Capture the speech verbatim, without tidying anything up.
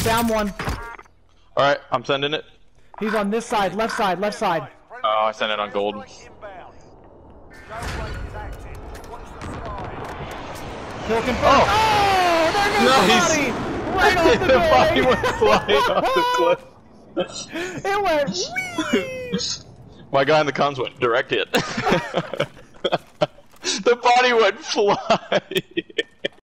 Down one. Alright, I'm sending it. He's on this side, left side, left side. Oh, I sent it on gold. Kill confirmed. Oh, oh there goes nice. the body! Right off the, the body went flying off the cliff. It went whee! My guy in the comms went direct hit. The body went flying.